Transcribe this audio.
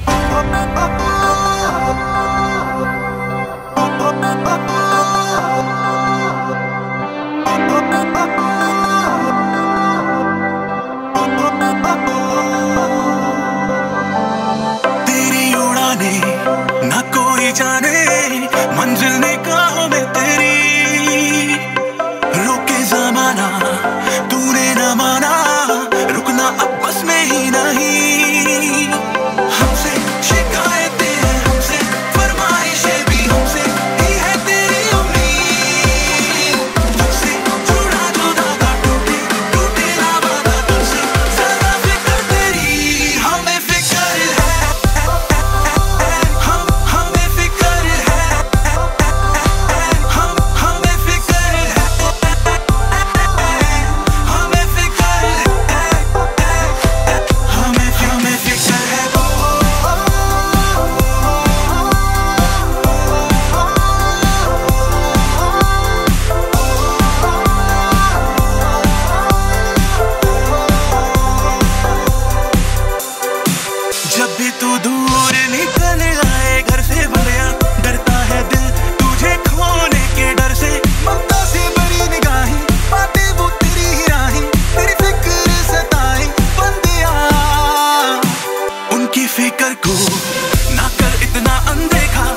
तेरी उड़ाने ना कोई जाने, मंजिल निगाहों में तेरी, रोके जमाना तूने न माना, रुकना अब बस में ही नहीं। हमसे शिकायतें हैं, हमसे फरमाइशें भी, हमसे ही है तेरी उम्मीद। तुझसे जुड़ा जो धागा टूटे टूटे ना वादा, तुझसे ज्यादा फिक्र तेरी। हमें फिक्र है, हमें फिक्र है, हमें फिक्र है, हमें फिक्र है, हमें फिक्र है। जब भी तू दूर निकल आए घर से बढ़िया, डरता है दिल तुझे खोने के डर से। ममता से बड़ी निगाहें, बातें वो तेरी ही राहें, तेरी फिक्र सताए बंदिया। उनकी फिक्र को ना कर इतना अनदेखा,